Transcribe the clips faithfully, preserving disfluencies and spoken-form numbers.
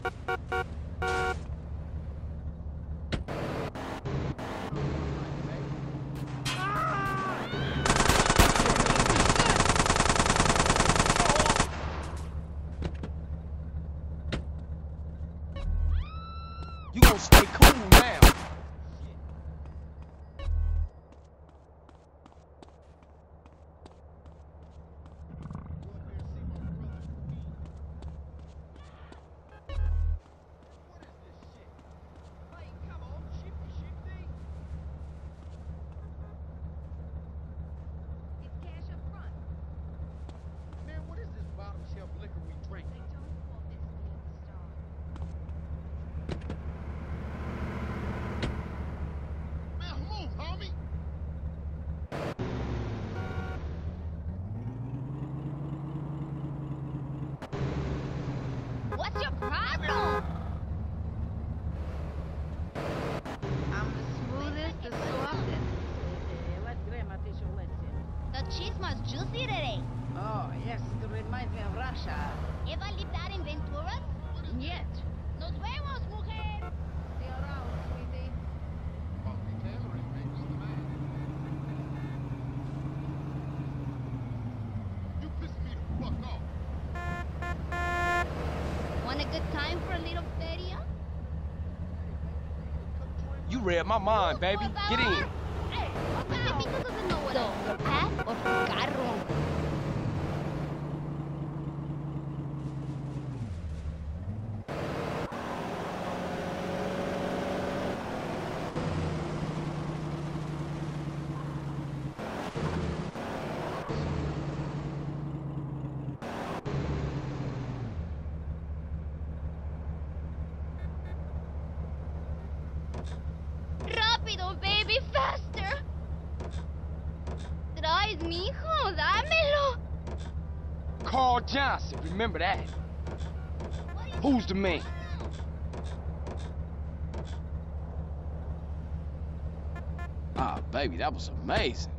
You gonna stay cool now. What's your problem? I'm the smoothest, the softest. The cheese was juicy today. Oh, yes, it reminds me of Russia. Ever lived out in Ventura? Yet. Nos vemos, mujer! See you around, sweetie. You pissed me the fuck off. Want a good time for a little feria? You read my mind, baby. Get in. Hey, Pepito doesn't know what so, your path or tu carro? Rápido, baby, faster! Traes, mijo, dámelo! Carl Johnson, remember that. Who's the man? Ah, baby, that was amazing.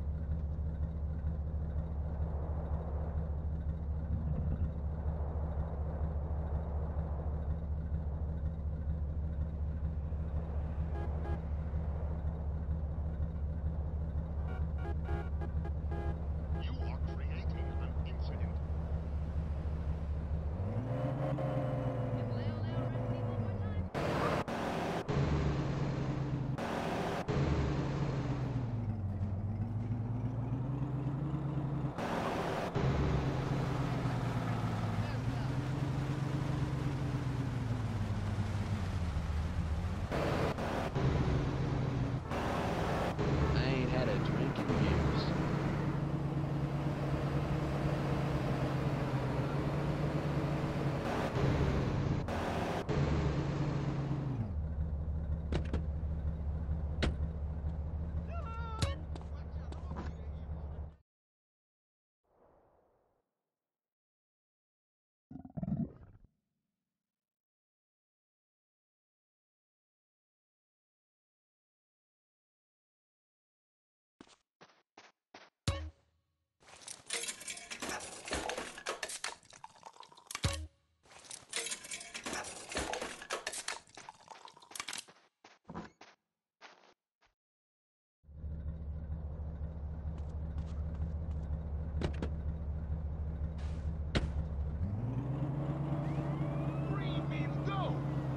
You are creating an incident. I ain't had a drink in years. Green means go.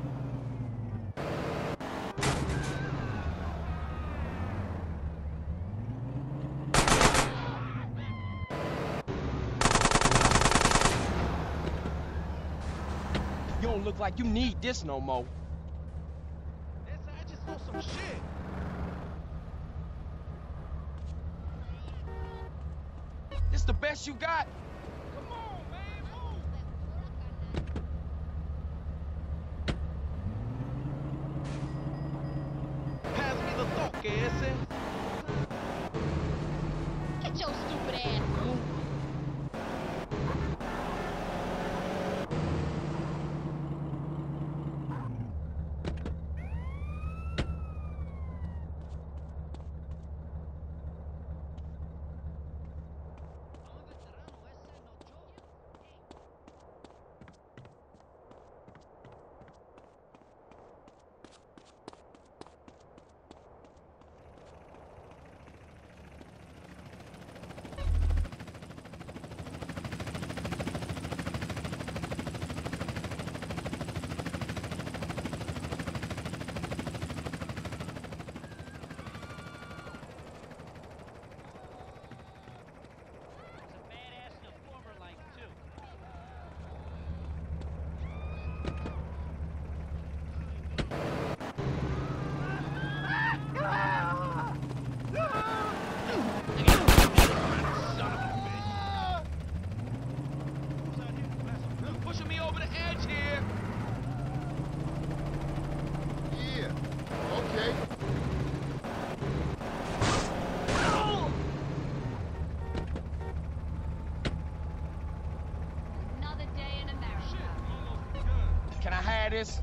You don't look like you need this no more. I just want some shit. This the best you got? Come on, man, move. Pass me the toque ese. Get your stupid ass moving. Gladys.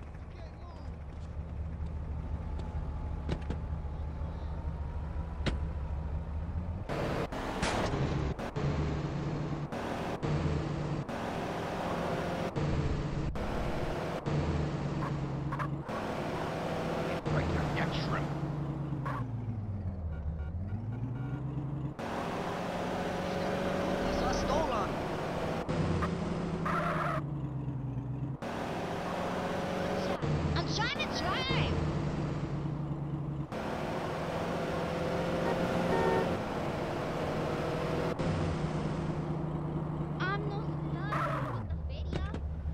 Break your neck, shrimp. These are stolen. I'm trying to drive. I'm no stud with the feria.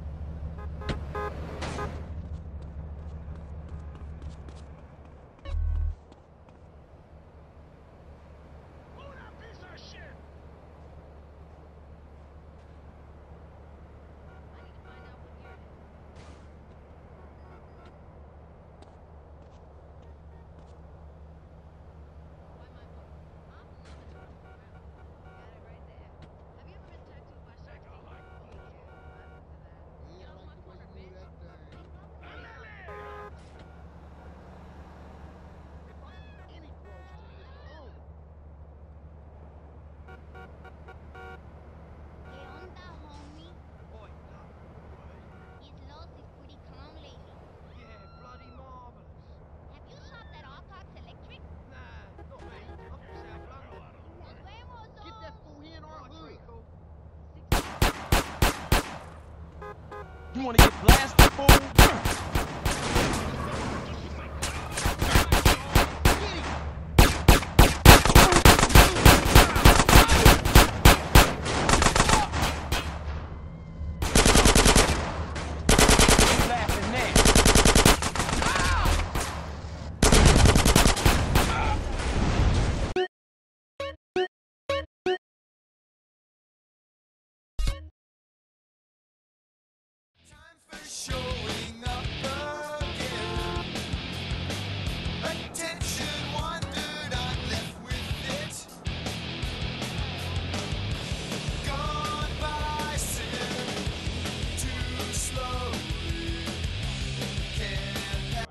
Move that piece of shit! I need to find out what year it is. Why my book? I'm loving it. Got it right there. Have you ever been tattooed by Shark Tank? Yeah, Get off my corner, bitch. Please love me. Any gross to his own. ¿Qué onda, homie? Boy, not boy. His loss is pretty calm lately. Yeah, bloody marvelous. Have you shopped at Alcox Electric? Nah, not me. I'm from South London. Nos vemos, Get that Oz. fool here in our hood. You wanna get blasted, fool? Laughing now. Showing up again. Attention wandered, I'm left with it. Gone by sin too slowly. Can't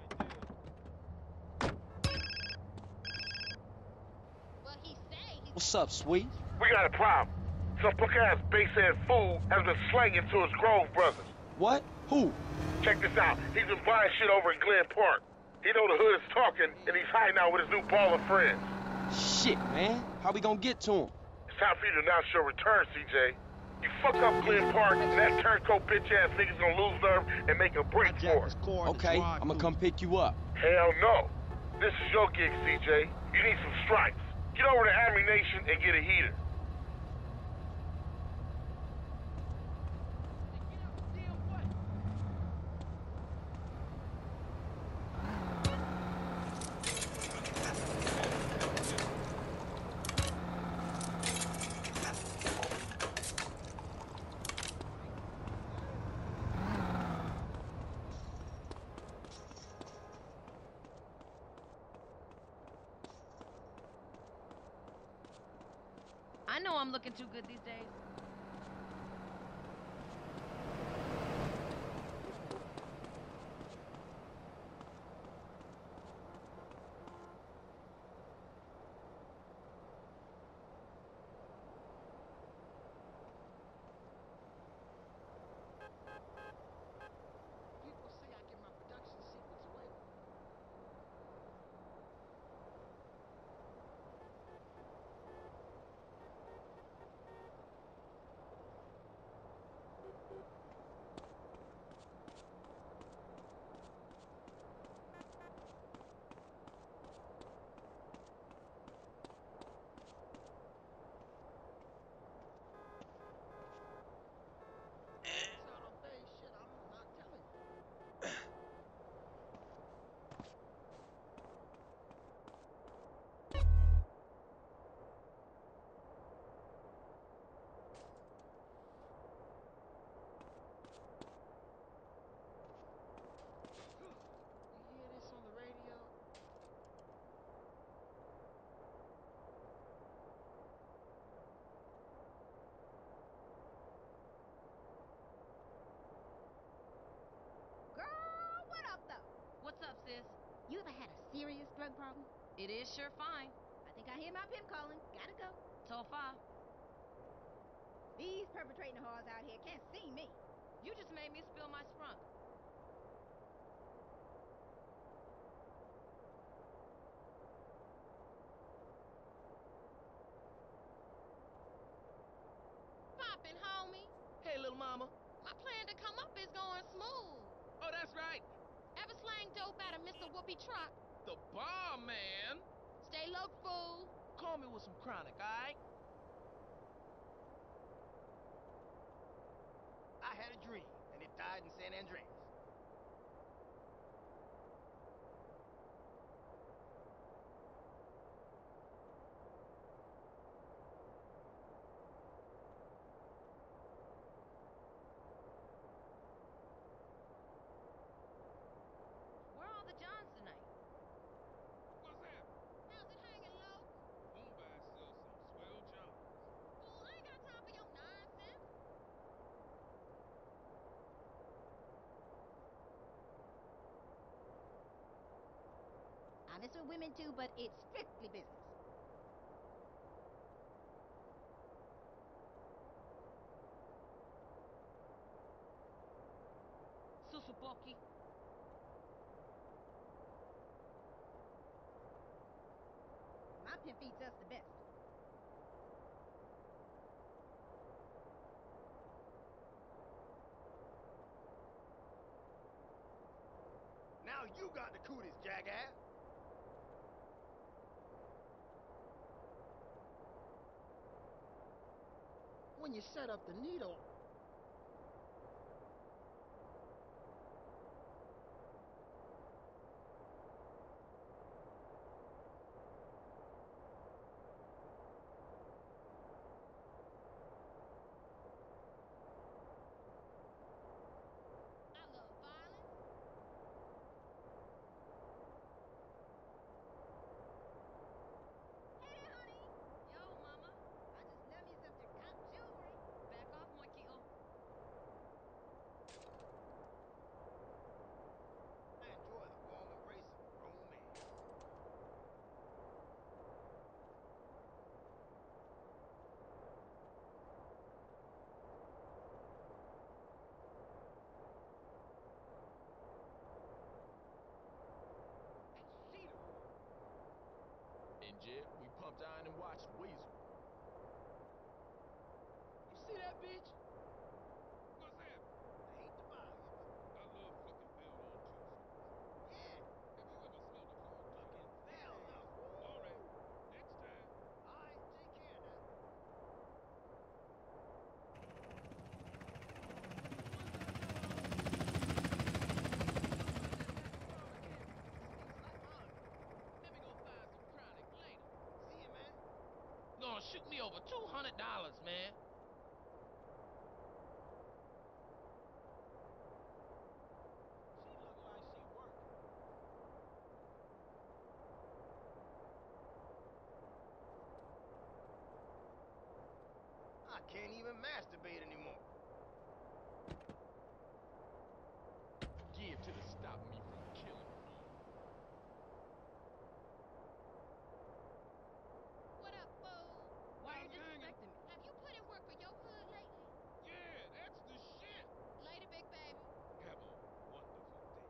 Well, he say he What's up, sweet? We got a problem. Some punk-ass base-ass fool has been slanging to his Grove brothers. What? Who? Check this out. He's been buying shit over in Glen Park. He know the hood is talking, and he's hiding out with his new ball of friends. Shit, man. How we gonna get to him? It's time for you to announce your return, C J. You fuck up Glen Park, and that turncoat bitch-ass nigga's gonna lose nerve and make a break for it. Okay, I'm gonna come pick you up. Hell no. This is your gig, C J. You need some stripes. Get over to Army Nation and get a heater. I know I'm looking too good these days. People say I give my production secrets away. drug problem? It is sure fine. I think I hear my pimp calling. Gotta go. Tofa, These perpetrating whores out here can't see me. you just made me spill my sprunk. Poppin', homie. Hey, little mama. My plan to come up is going smooth. Oh, that's right. Ever slang dope out of Mister Whoopi truck? The bar man. Stay low, fool. Call me with some chronic, alright? I had a dream, and it died in San Andreas. Where are all the Johns tonight? What's that? How's it hanging low? Mumbai sells some swell jumps. Fool, I ain't got time for your nonsense. I mess with women too, but it's strictly business. Susupoki. My pimp feeds us the best. Now you got the cooties, jackass. When you set up the needle, I love violence. Hey, honey. Yo, mama. I just love me some Jacquard jewelry. Back off, Moikito. I enjoy the warm embrace of romance. Hey, she the one. In jail, we pumped iron and watched Weasel. You see that bitch? What's that? I hate to bother you, but I love fucking Bill on Tuesdays. yeah, Have you ever smelled a car? looking fat Hell ass. no. Woo! All right. Next time. All right, take care now. Let me go find some chronic later. See you, man. Gonna shoot me over two hundred dollars, man. She look like she working. I can't even masturbate anymore. Give to the stop me from killing me. What up, fool? Why are you How's it hanging? disrespecting me? Have you put in work for your hood lately? Yeah, that's the shit. Later, big baby. Have a wonderful day.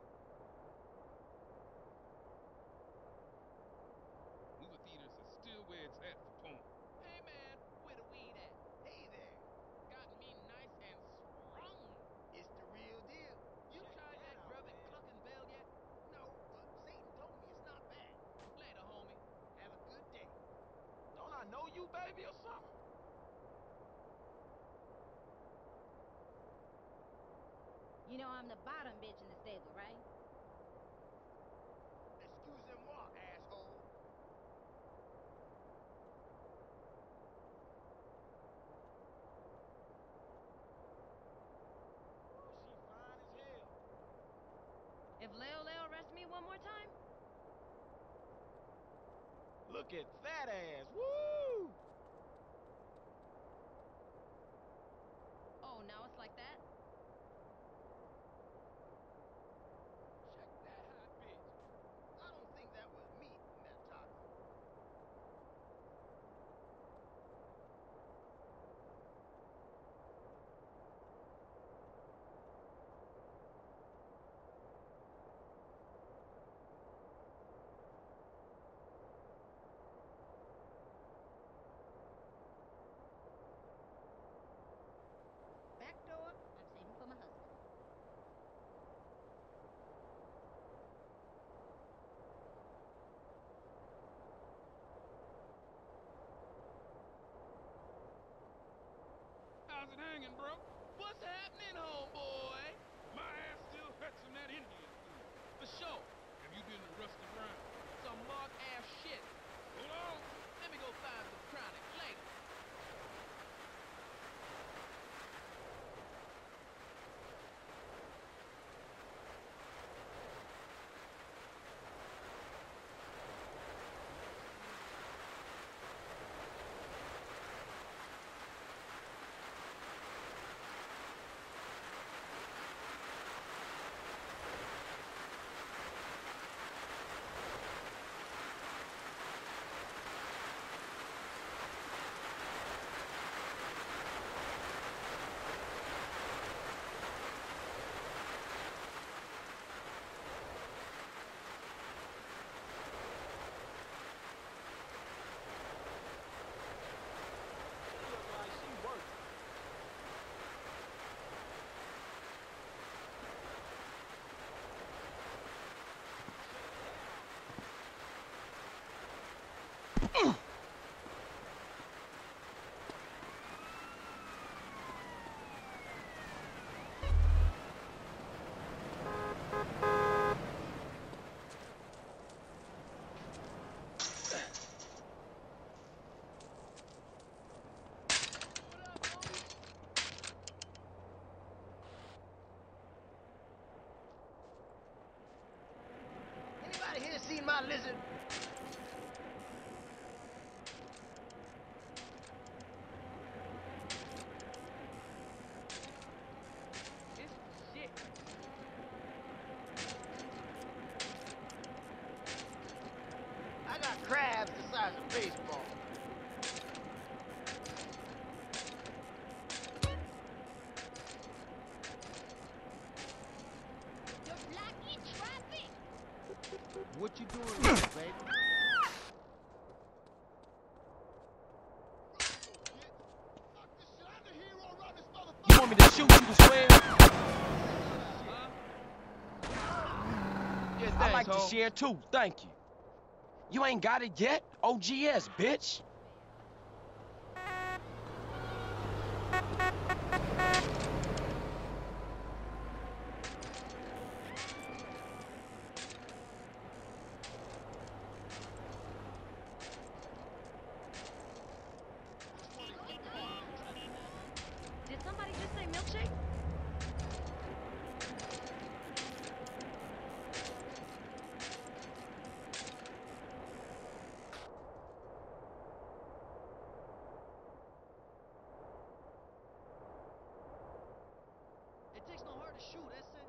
Movie theaters are still where it's at for porn. Hey, man, where the weed at? Hey there, Got me nice and strong. it's the real deal. You Check tried that, out, grub at man. Cluckenville yet? No, but Satan told me it's not bad. Later, homie. Have a good day. Don't I know you, baby, or something? You know I'm the bottom bitch in the stable, right? Excusez-moi, asshole. Ooh, she fine as hell. If Leo Leo arrests me one more time, Look at that ass. Woo! oh, now it's like that? Check that hot bitch. I don't think that was me. banging, bro. What's happening, homeboy? My ass still hurts from that Indian food. For sure. Have you been to Rusty Brown? Some mark-ass shit. Hold on. Let me go find some chronic later. Look like she working. Anybody here seen my lizard? This shit. I got crabs the size of baseball. You're blocking traffic. What you doing here, baby? You want me to shoot you as well? Yeah, I like thanks, to ho. share too, thank you. You ain't got it yet? O G S, bitch. Did somebody just say milkshake? It takes no heart to shoot, that's it.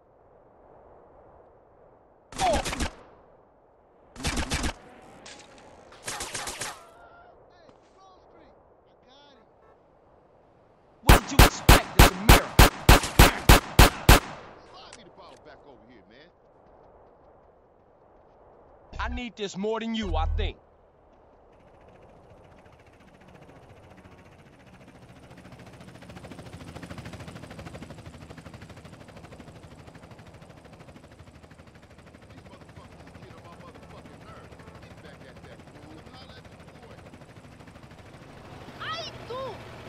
What did you expect? It's a mirror. Slide me the bottle back over here, man. I need this more than you, I think. These motherfuckers is getting on my motherfucking nerves. Get back at that fool and holler at the boy. Ay, tú.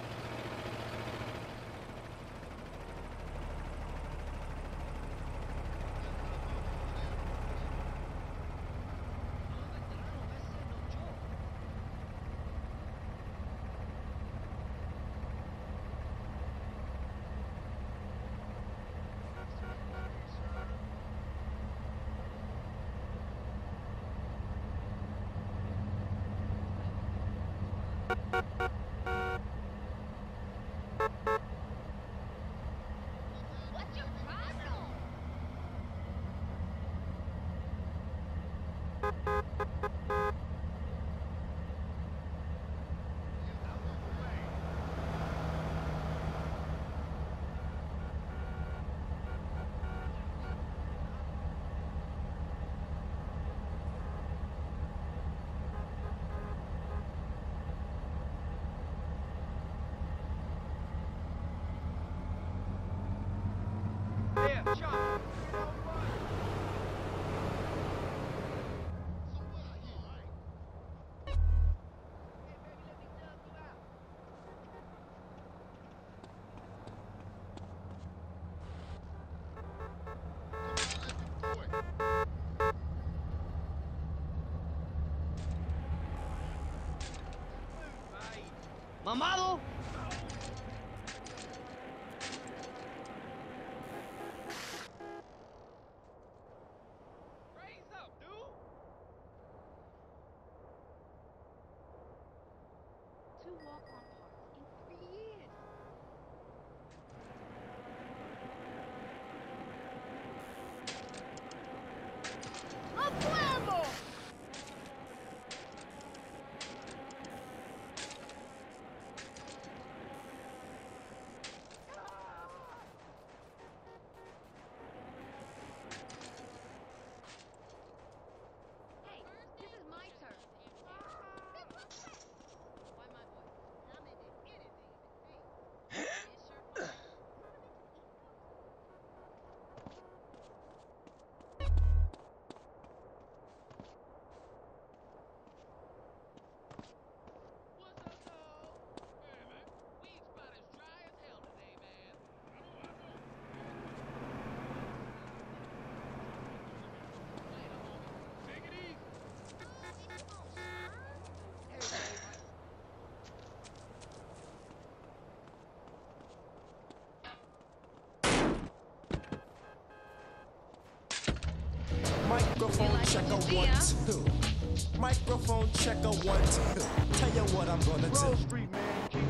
What's your problem? Yeah, John. Mamado! Raise up, dude. Two walk-on parks in three years. A flambo! Hey, this is my turn. Why my voice? I'm into anything but me. Yeah, sure. What's up, dog? Hey, man. Weed spot is dry as hell today, man. I know, I know. Later, homie. Take it easy. Microphone checker one, two. Microphone checker one, two. Tell you what I'm gonna Grove do. Street, man. Keep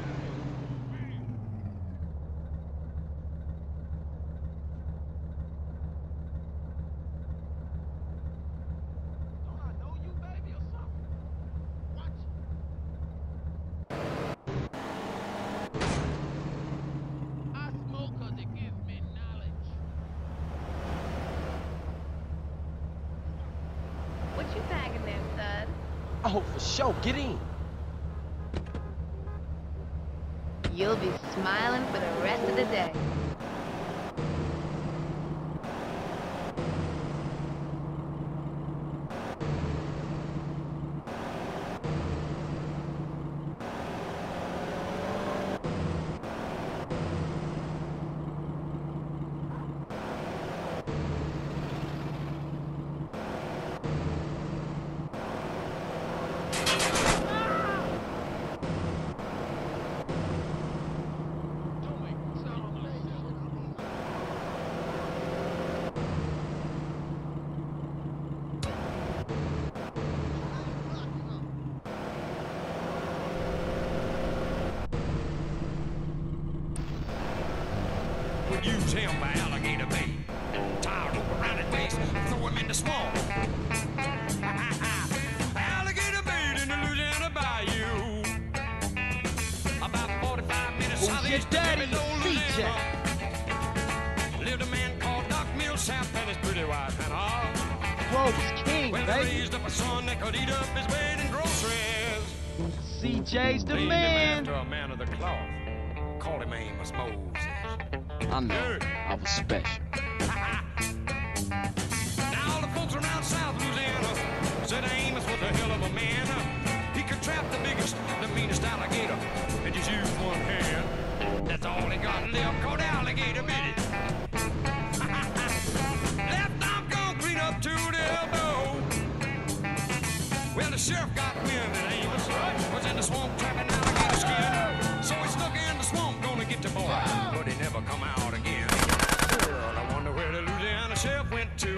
Don't I know you, baby, or something? Watch it. I smoke 'cause it gives me knowledge. What you bagging there, stud? Oh, for sure. Get in. You'll be smiling for the rest of the day. Don't make me sound like Would use him by alligator bait. Tie a rope around his waist, throw him in the swamp. Alligator bait in the Louisiana Bayou. About forty-five minutes Who's southeast your of daddy, Gabby, C J? Louisiana. Lived a man called Doc Millsap and his pretty wife Hannah. Grove's king, When they baby. raised up a son that could eat up his weight in groceries. C J's the Named him man. after a man of the cloth. Called him Amos Moses. I know. I was special. Now all the folks around South Louisiana said Amos was a hell of a man. He could trap the biggest, the meanest alligator and just use one hand. That's all he got left, called alligator bit it. Left arm gone clean up to the elbow. Well, the sheriff got wind that Amos was in the swamp trapping alligator skin. So he stuck in the swamp, gonna get the boy, but he never come out again. Girl, I wonder where the Louisiana sheriff went to.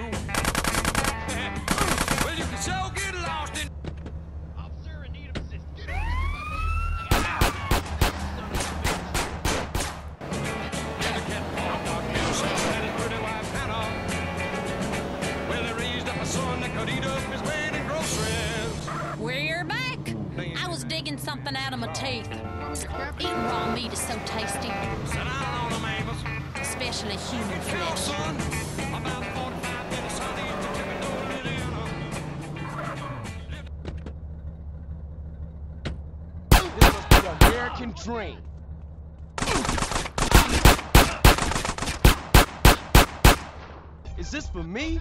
Well, you can so get lost in. officer in need of assistance. Never get caught, Doc Millsap and his pretty wife Hannah. Well, they raised up a son that could eat up his weight in groceries. We're back. I was digging something out of my teeth. Eating raw meat is so tasty, Sit down on them, Amos. especially human Kill, flesh. son. About forty-five minutes southeast of Tippecanoe, Louisiana. This must be the American dream. Is this for me?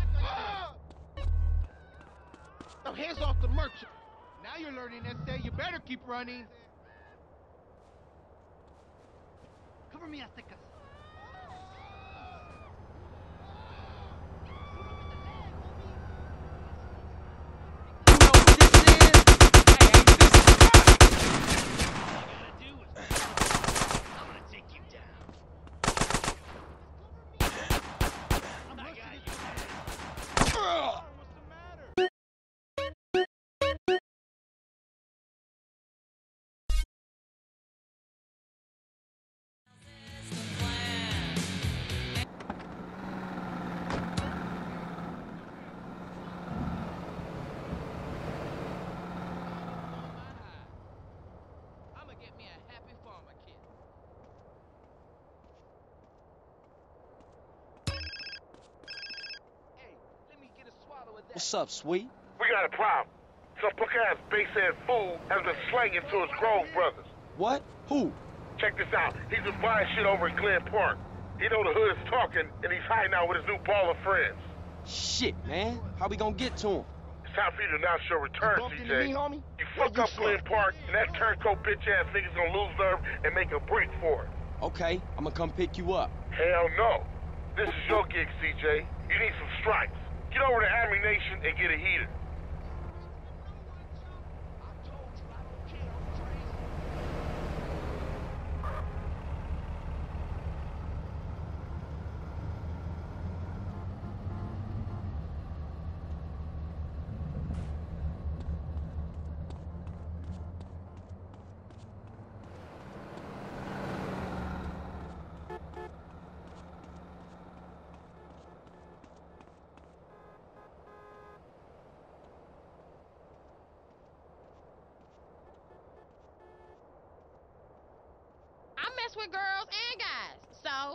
Now hands off the merchant. Now you're learning that say you better keep running. Cover me, Aztecas. You know what this is? Hey, ain't this What's up, sweet? We got a problem. Some punk-ass bass-head fool has been slanging to his Grove brothers. What? Who? Check this out. He's just buying shit over in Glen Park. He know the hood is talking, and he's hiding out with his new ball of friends. Shit, man. How we gonna get to him? It's time for you to announce your return, bumped C into J. me, homie? You Where fuck you up Glen from? Park, and that turncoat bitch-ass nigga's gonna lose nerve and make a break for it. Okay, I'ma come pick you up. Hell no. This is your gig, C J. You need some stripes. Get over to Army Nation and get a heater. I mess with girls and guys, so.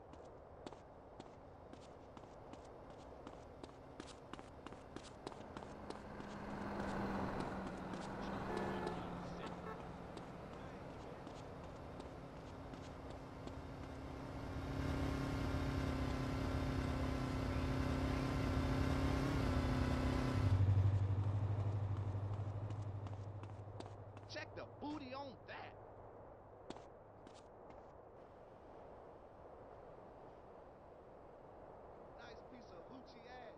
Check the booty on that. Nice piece of hoochie ass.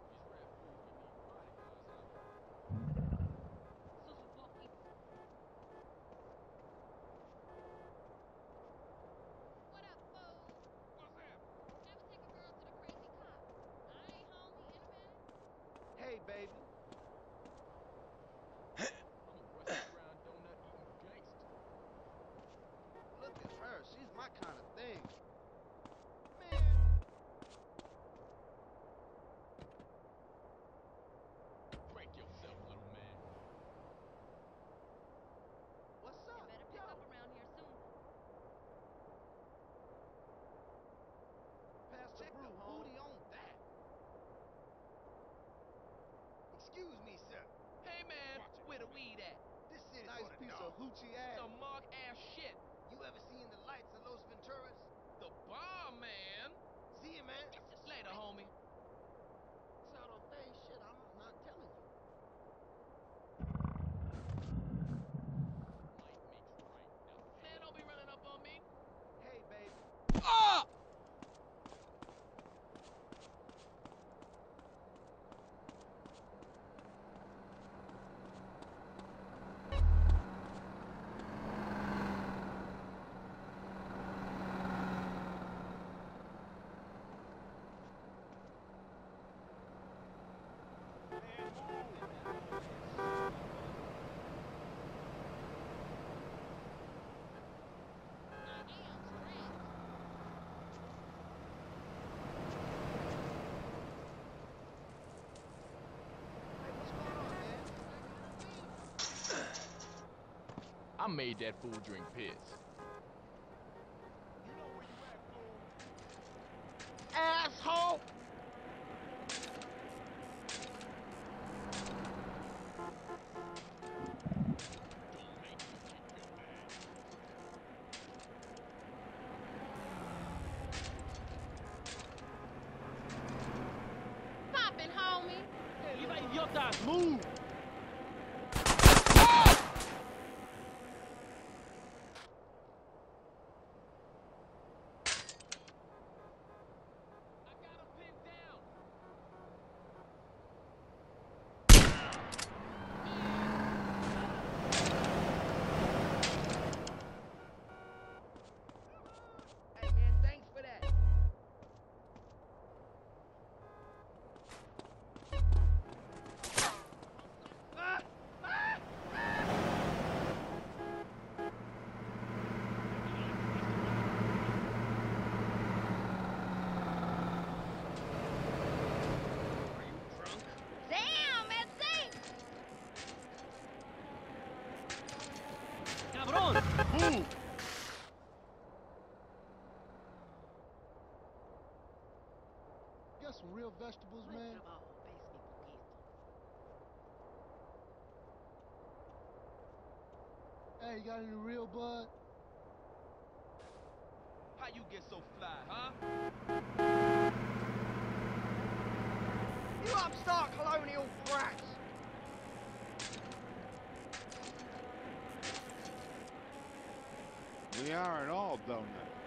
What up, fool? What's happening? Never take a girl to the crazy cop. I ain't homie in a minute. Hey, baby. I'm a rusty brown donut eating gangster. Look at her. She's my kind of thing. Man. Break yourself, little man. What's You up? better pick Yo. up around here soon. Pass the brew, booty on that. Excuse me, sir. Hey, man, where the weed at? This is nice piece of hoochie ass. Some mark-ass shit. You ever seen the lights of Los Venturas? The bar, man. See it, man? Later, homie. Subtle thing, shit, I'm not telling you. Man, don't be running up on me. Hey, baby. Ah! Hey, what's going on, man? I made that fool drink piss. Asshole! Poppin', homie. Hey, leave out your guys, move! I got him pinned down. Hey, man, thanks for that. Ah! Ah! Damn, Etsy! Cabrón! Move! Got some real vegetables, man? Nuestro bajo, pesque poquito. you got any real bud? How you get so fly, huh? You upstart colonial brats! We aren't all donuts.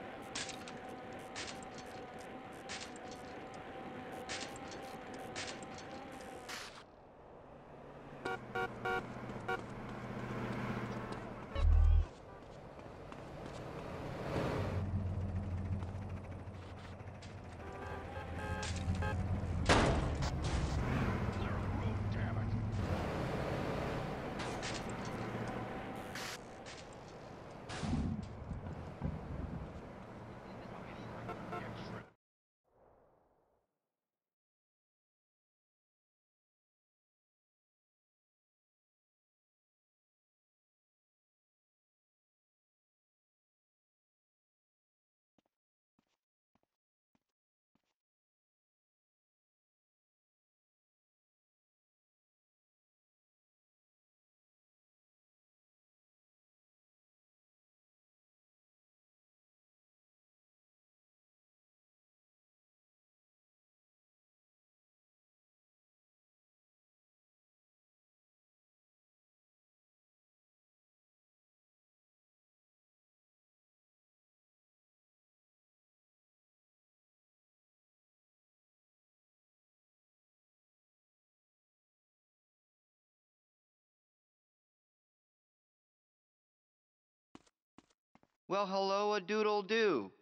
Well, hello, a doodle doo.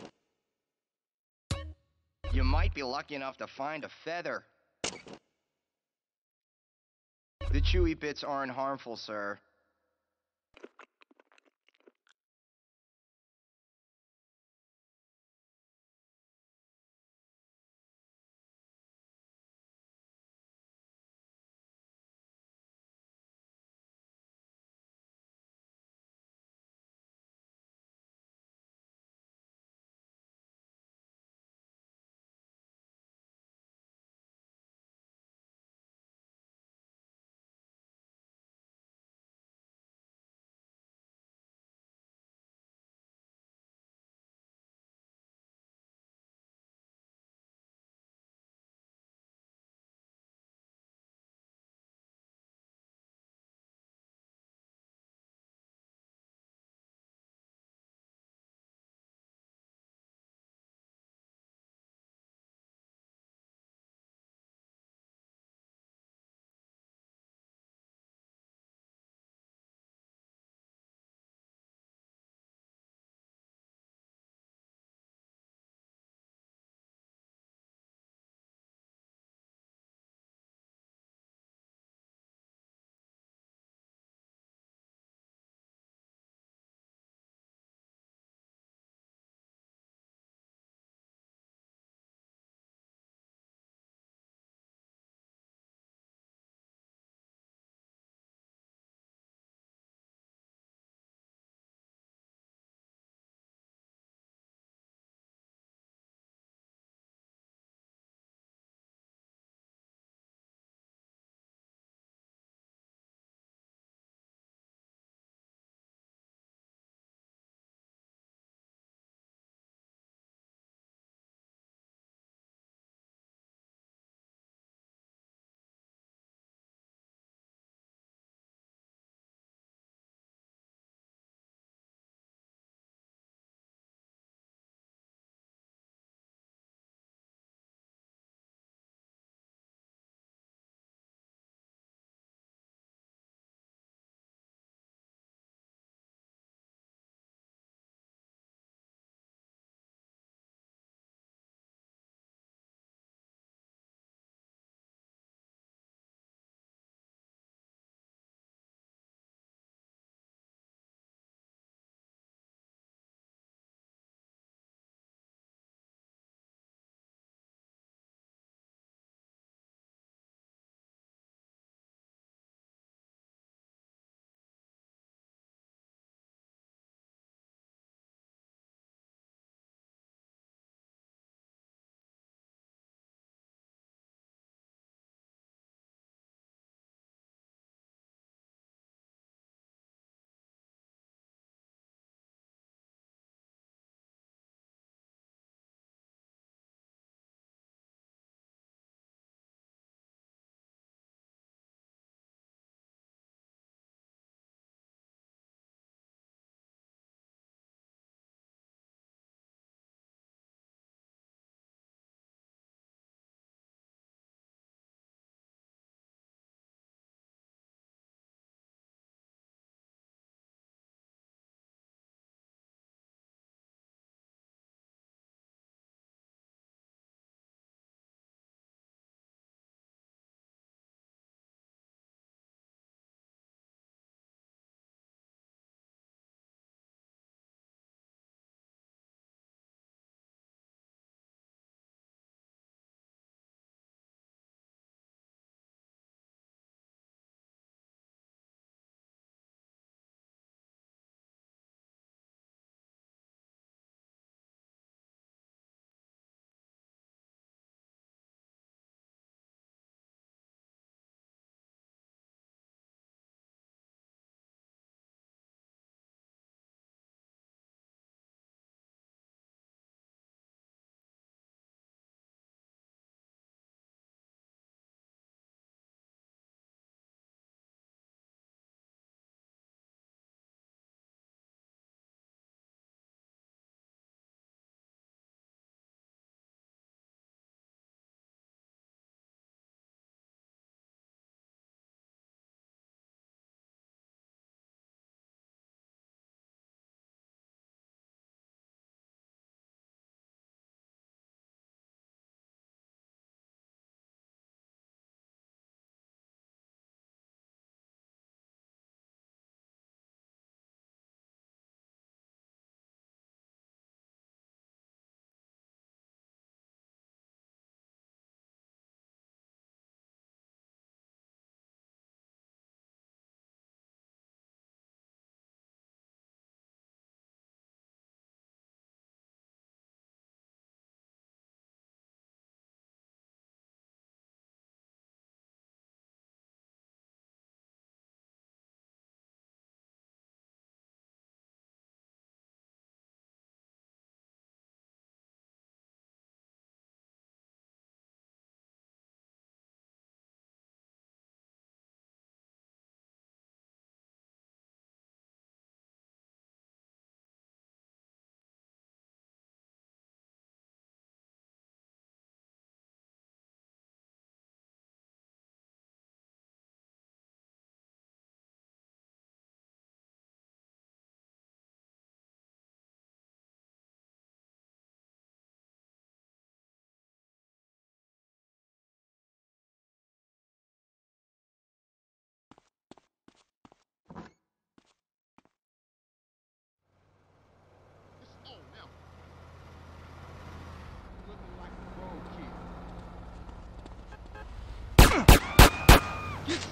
You might be lucky enough to find a feather. The chewy bits aren't harmful, sir.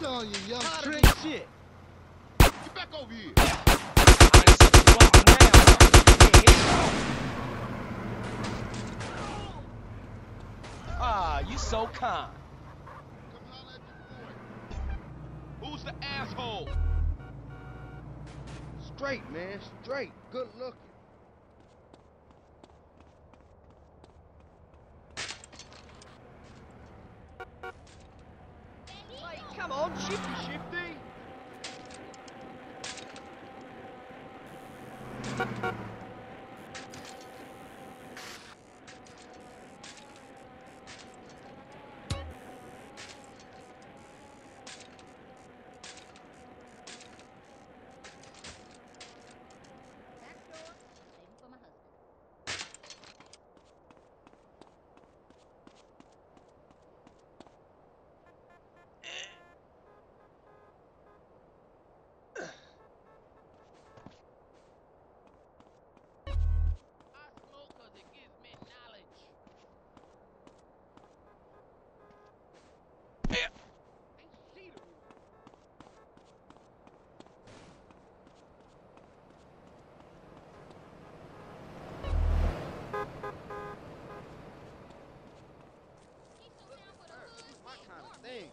on you, young Tired of trick. this shit. Get back over here. Ah, you so kind. Come holler at your boy. Who's the asshole? Straight, man, straight. Good looking. Hey, come on, shifty, shifty. Back door, saving for my husband. I smoke 'cause it gives me knowledge. Yeah. Ain't see the roof. This is my kind of thing.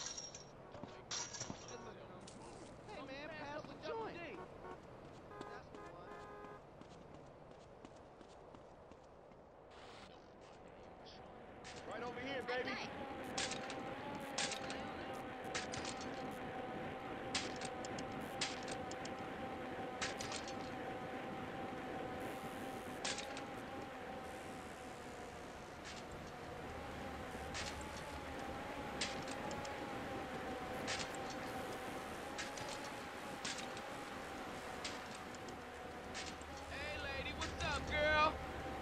Hey, man, pass the joint. That's the one. Right over here, baby. Hey, lady, what's up, girl?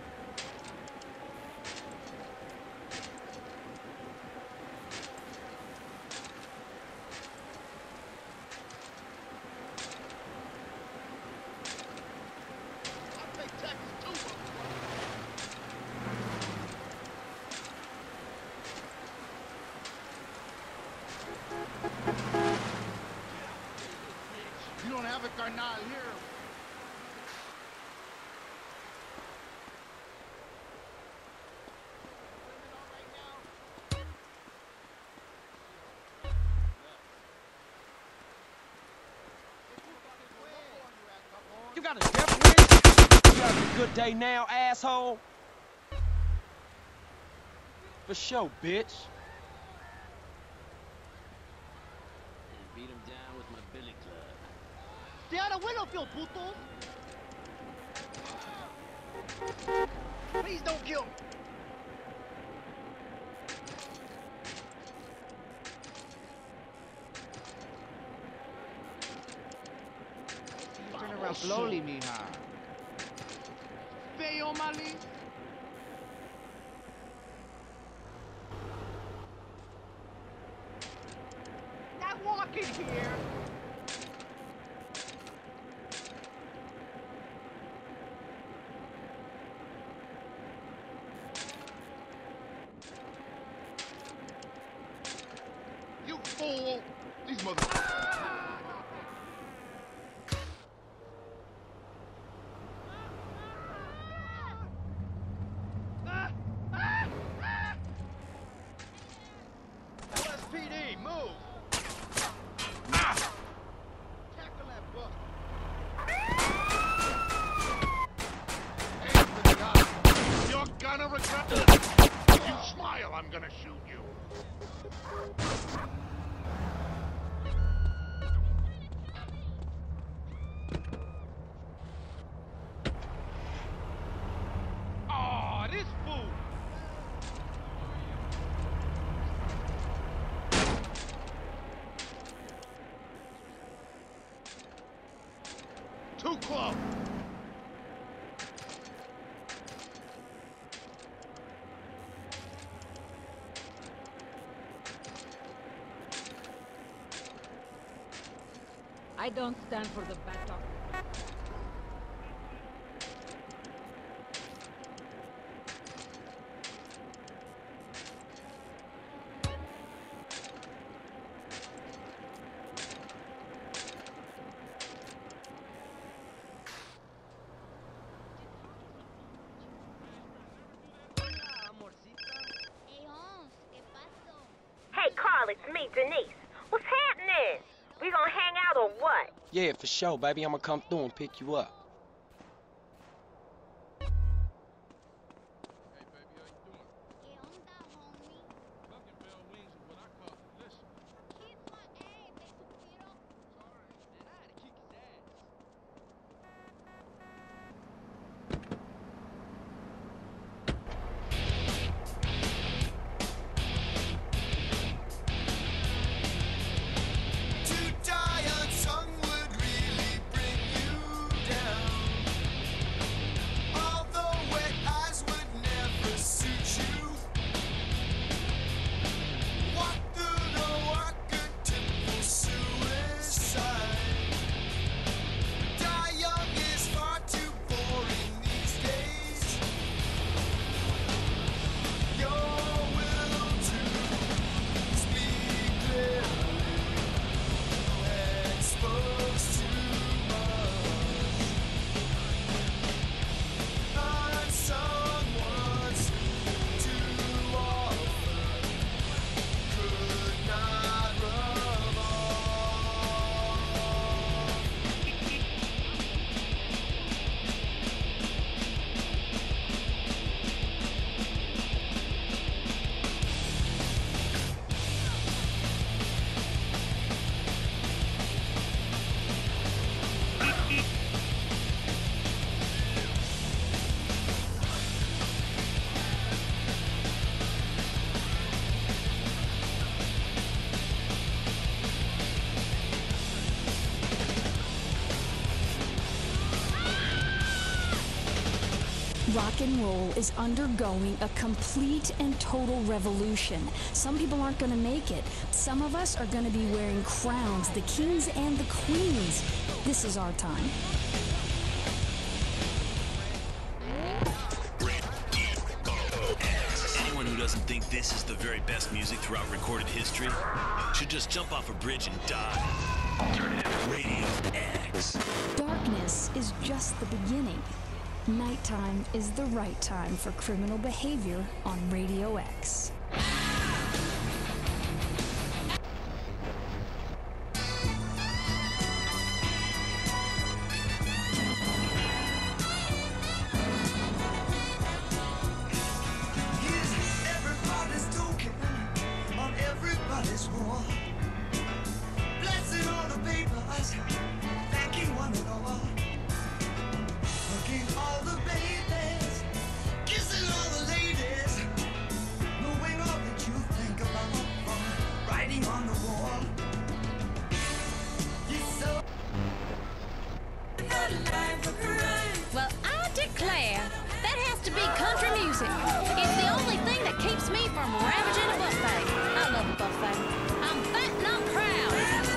I pay taxes too, motherfucker. You don't have a carnal here. You got a death wish? You having a good day now, asshole? For sure, bitch. Beat him down with my billy club. Stay out of Willowfield, puto. Please don't kill me. Turn around slowly, mija. Feo, Mali. Not walking here. You fool! These motherfuckers. L S P D, move. Tackle that buck. Hey, for God. You're gonna regret it. If you smile, I'm gonna shoot you. Aw, this fool! Too close. I don't stand for the bad talk. meet Denise. What's happening? We gonna hang out or what? Yeah, for sure, baby. I'm gonna come through and pick you up. Rock and roll is undergoing a complete and total revolution. Some people aren't going to make it. Some of us are going to be wearing crowns, the kings and the queens. This is our time. Anyone who doesn't think this is the very best music throughout recorded history should just jump off a bridge and die. Alternative Radio X. Darkness is just the beginning. Nighttime is the right time for criminal behavior on Radio X. Everybody's talking on everybody's wall. Blessing all the papers, thanking one and all. Hugging all the babies, kissing all the ladies, knowing all that you think about from writing on the wall. You're so Well, I declare, that has to be country music. It's the only thing that keeps me from ravaging a buffet. I love a buffet. I'm fat and I'm proud.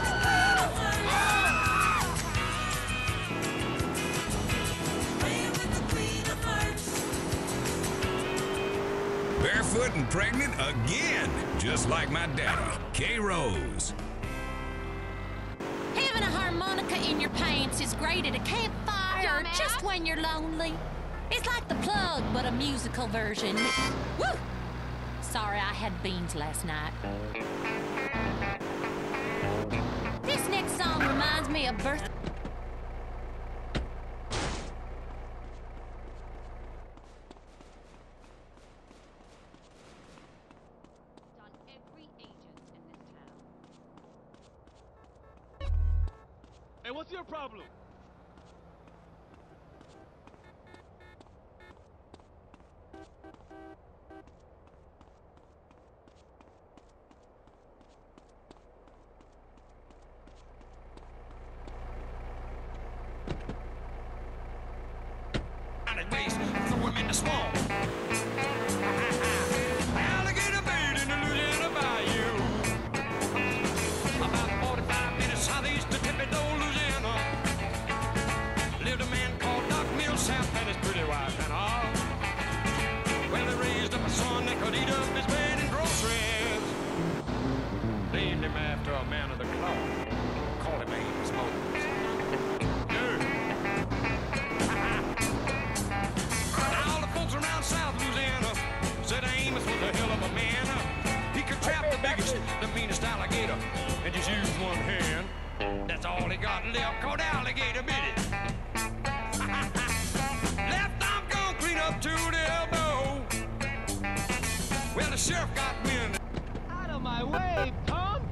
Barefoot and pregnant again, just like my daddy, K. Rose. Having a harmonica in your pants is great at a campfire, just when you're lonely. It's like The Plug, but a musical version. Woo! Sorry, I had beans last night. This next song reminds me of birth. Hey, what's your problem? Throw him in the swamp. Alligator bait in the Louisiana Bayou. About forty-five minutes southeast of Thibodaux, Louisiana, lived a man called Doc Millsap and his pretty wife and all. Well, they raised up a son that could eat up his bed and groceries. Named him after a man of the cloth. Called him Amos Moses. All the folks around sheriff got wind. Out of my way, punk!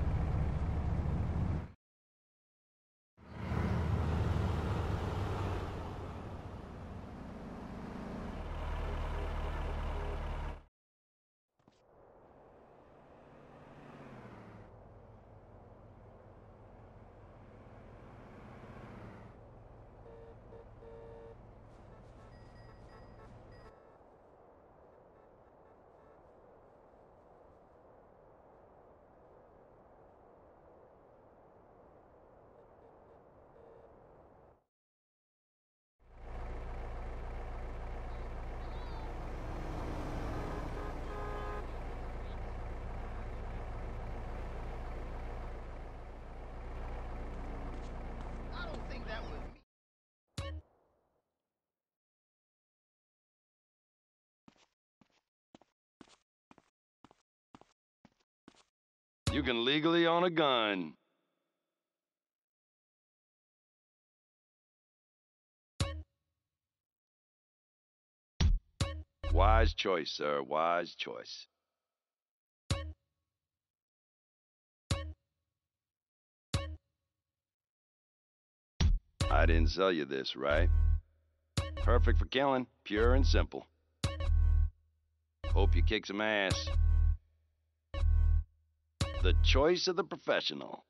I don't think that was me. You can legally own a gun. Wise choice, sir. Wise choice. I didn't sell you this, right? Perfect for killing. Pure and simple. Hope you kick some ass. The choice of the professional.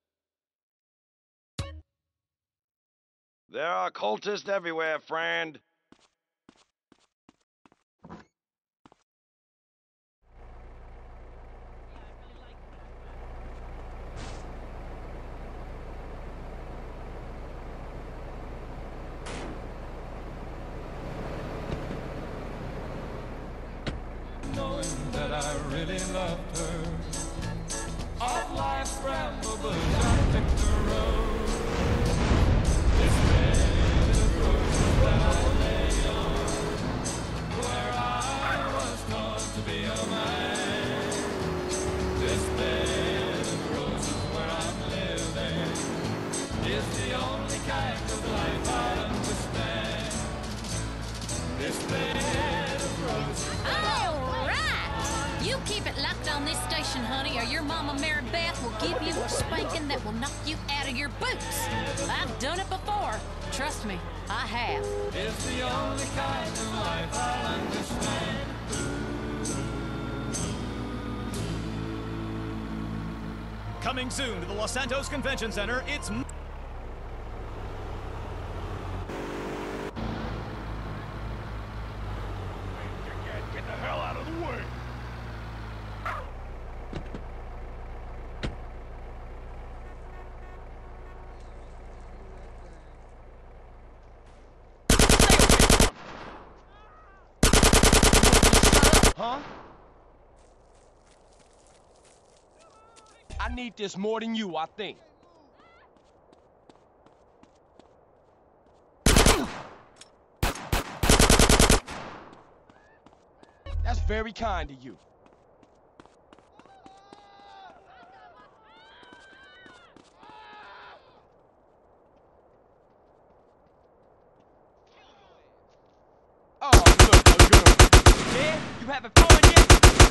There are cultists everywhere, friend. Knowing that I really loved her. Off life's bramble bush, I picked the road. This bed of roses that I lay on, where I was taught to be a man. This bed of roses where I'm living is the only kind of life I understand. This bed of roses. All right! You keep it locked on this station, honey, or your mama Mary Beth will give you a spanking that will knock you out of your boots. I've done it before. Trust me, I have. It's the only kind of life I'll understand. Coming soon to the Los Santos Convention Center, it's... Get the hell out of the way! Huh? I need this more than you, I think. That's very kind of you. Oh, look, a good one. Yeah? You having fun yet?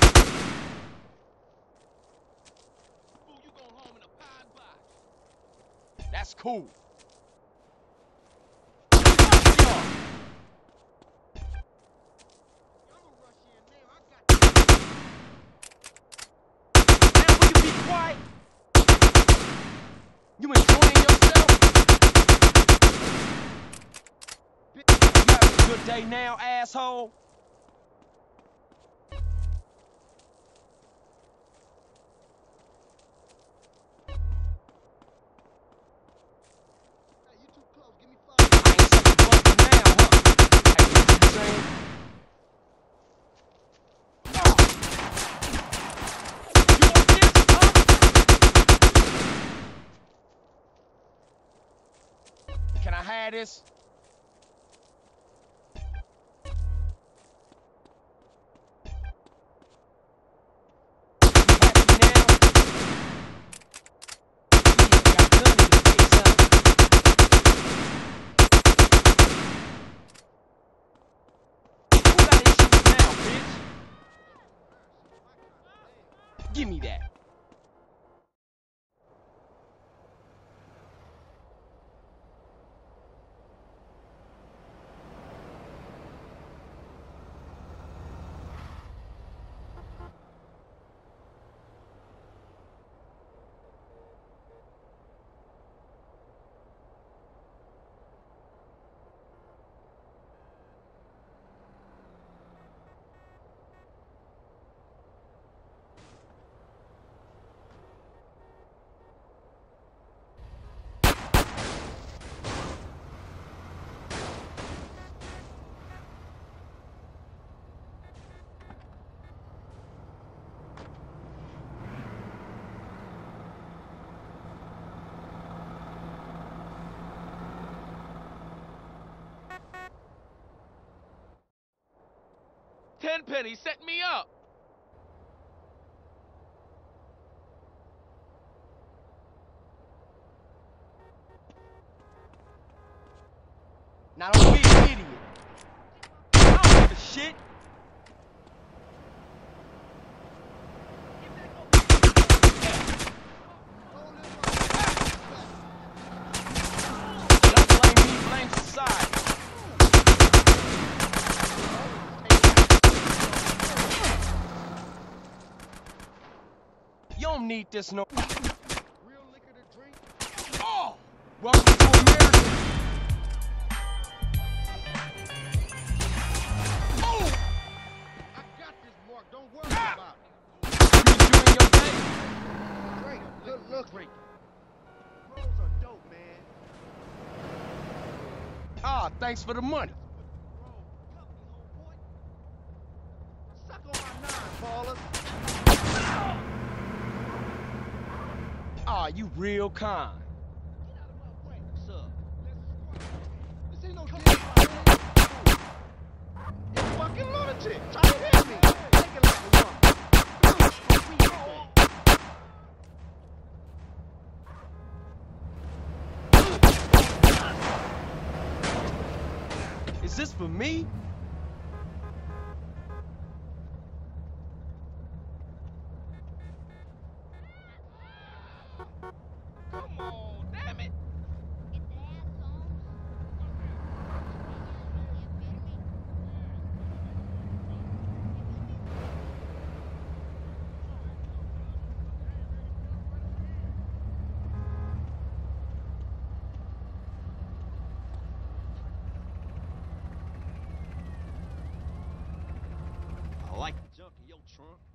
Fool, you going home in a pine box. That's cool. Quiet. You enjoying yourself? You having a good day now, asshole? Hey, you too close. Give me five. I ain't such a buster now, huh? Hey, what you saying? Can I have this? Give me that. Tenpenny set me up. Now don't be an idiot. I don't give a shit. Don't blame me, blame society. You don't need this no. Real liquor to drink. Oh! Welcome to America. Oh! I got this, Mark. Don't worry about it. You enjoying your day? Great. Good look. Great. Pros are dope, man. Ah, thanks for the money. Suck on my nine, ballers. Ah, you real kind. Get out of my way. What's up? This ain't no shit. You fucking lunatic. Try to hit me. Take it like a woman. Is this for me? Come on, damn it. I like the junk in your trunk.